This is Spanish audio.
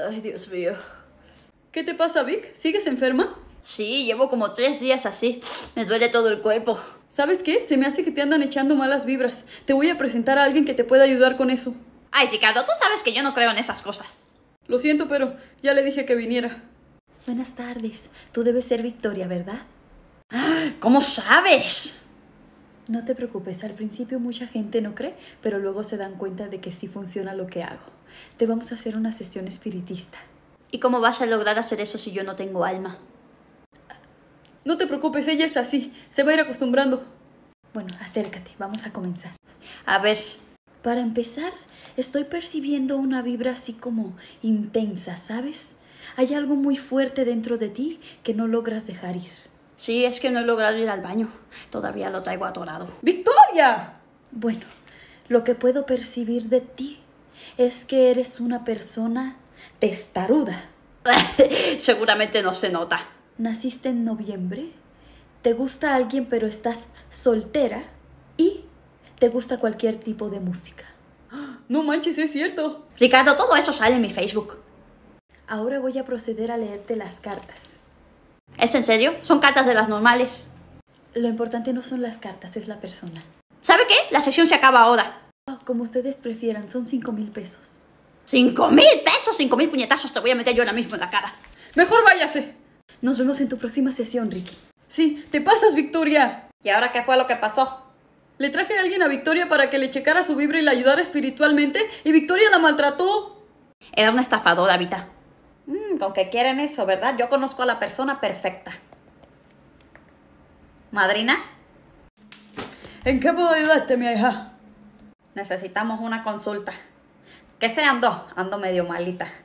Ay, Dios mío. ¿Qué te pasa, Vic? ¿Sigues enferma? Sí, llevo como 3 días así. Me duele todo el cuerpo. ¿Sabes qué? Se me hace que te andan echando malas vibras. Te voy a presentar a alguien que te pueda ayudar con eso. Ay, Ricardo, tú sabes que yo no creo en esas cosas. Lo siento, pero ya le dije que viniera. Buenas tardes. Tú debes ser Victoria, ¿verdad? ¿Cómo sabes? No te preocupes, al principio mucha gente no cree, pero luego se dan cuenta de que sí funciona lo que hago. Te vamos a hacer una sesión espiritista. ¿Y cómo vas a lograr hacer eso si yo no tengo alma? No te preocupes, ella es así. Se va a ir acostumbrando. Bueno, acércate, vamos a comenzar. A ver, Para empezar, estoy percibiendo una vibra así como intensa, ¿sabes? Hay algo muy fuerte dentro de ti que no logras dejar ir. sí, es que no he logrado ir al baño. Todavía lo traigo atorado. ¡Victoria! Bueno, lo que puedo percibir de ti es que eres una persona testaruda. Seguramente no se nota. Naciste en noviembre, te gusta alguien pero estás soltera y te gusta cualquier tipo de música. No manches, es cierto. Ricardo, todo eso sale en mi Facebook. Ahora voy a proceder a leerte las cartas. ¿Es en serio? Son cartas de las normales. Lo importante no son las cartas, es la persona. ¿Sabe qué? La sesión se acaba ahora. Oh, como ustedes prefieran, son 5,000 pesos. 5,000 pesos, 5,000 puñetazos te voy a meter yo ahora mismo en la cara. Mejor váyase. Nos vemos en tu próxima sesión, Ricky. Sí, te pasas, Victoria. ¿Y ahora qué fue lo que pasó? Le traje a alguien a Victoria para que le checara su vibra y la ayudara espiritualmente, y Victoria la maltrató. Era una estafadora, Vita. Con que quieren eso, ¿verdad? Yo conozco a la persona perfecta. ¿Madrina? ¿En qué puedo ayudarte, mi hija? Necesitamos una consulta. ¿Qué se andó? Ando medio malita.